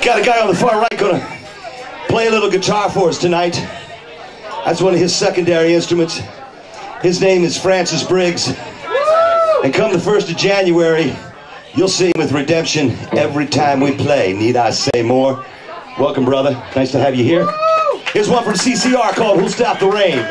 Got a guy on the far right gonna play a little guitar for us tonight. That's one of his secondary instruments. His name is Francis Briggs. And come the 1st of January, you'll see him with Redemption every time we play. Need I say more? Welcome, brother. Nice to have you here. Here's one from CCR called Who'll Stop the Rain.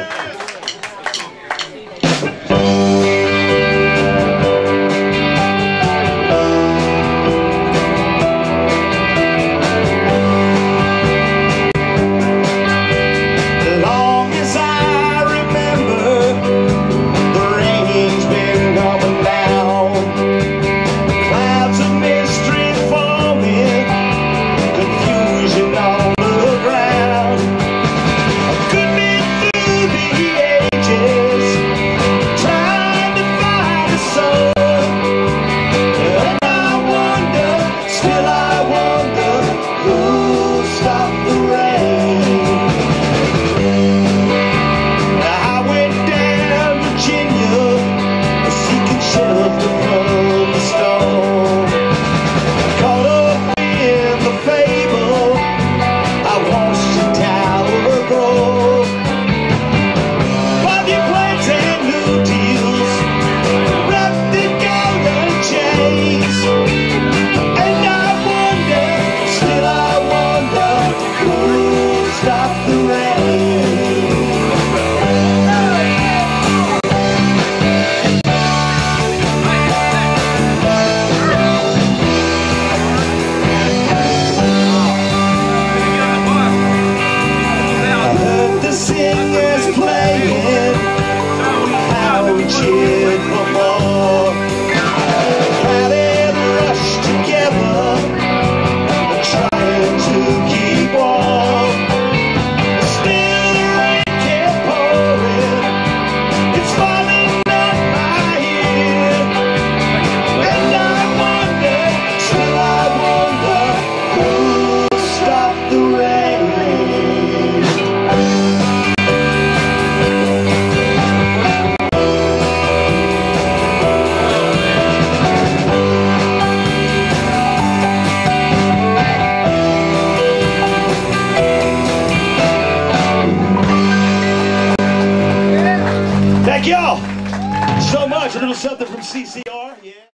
Thank y'all so much. A little something from CCR. Yeah.